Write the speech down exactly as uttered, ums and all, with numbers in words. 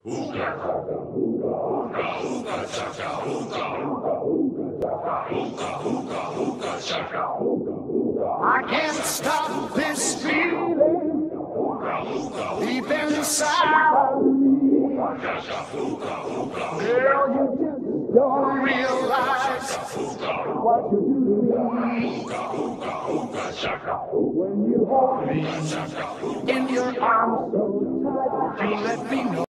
I can't stop this feeling deep inside of me. Girl, you just don't realize what you do to me. When you hold me in your arms so tight, you let me know.